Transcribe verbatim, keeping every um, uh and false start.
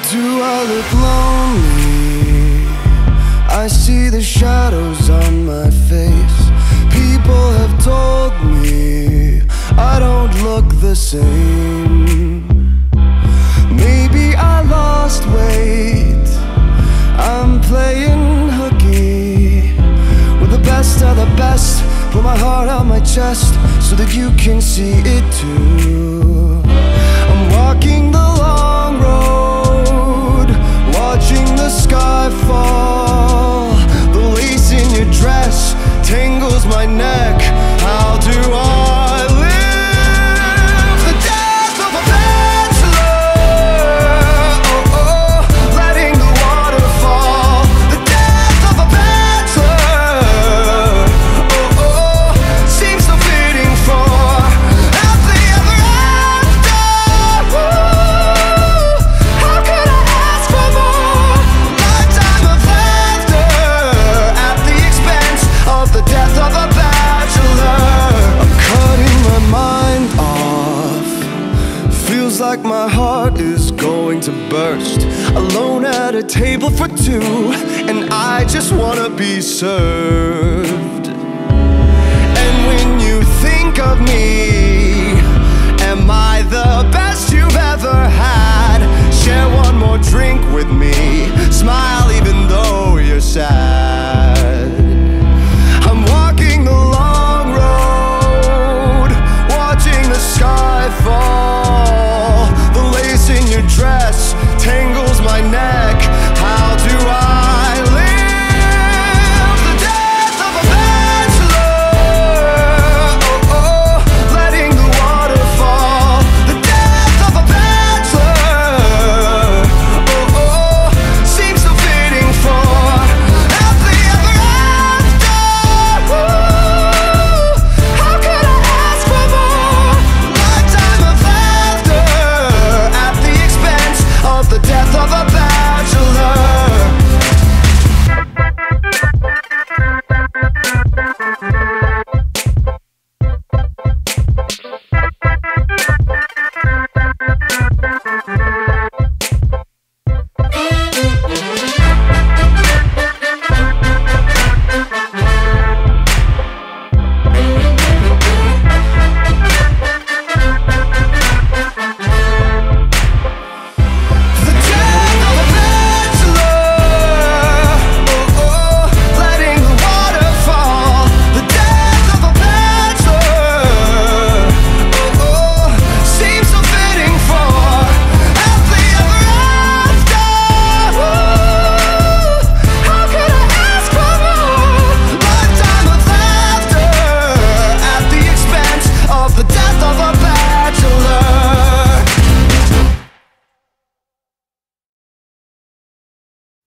Do I look lonely? I see the shadows on my face. People have told me I don't look the same. Maybe I lost weight. I'm playing hooky with the best of the best. Put my heart on my chest so that you can see it too. I'm walking the long road, watching the sky fall. The lace in your dress tangles my neck. How do I live the death of a bachelor? Oh, oh, letting the water fall. The death of a bachelor. Oh, oh, seems so fitting for happily ever after. Ooh, how could I ask for more? Lifetime of laughter at the expense of the death of a bachelor. I'm cutting my mind off. Feels like my heart is going to burst. Alone at a table for two, and I just wanna be served.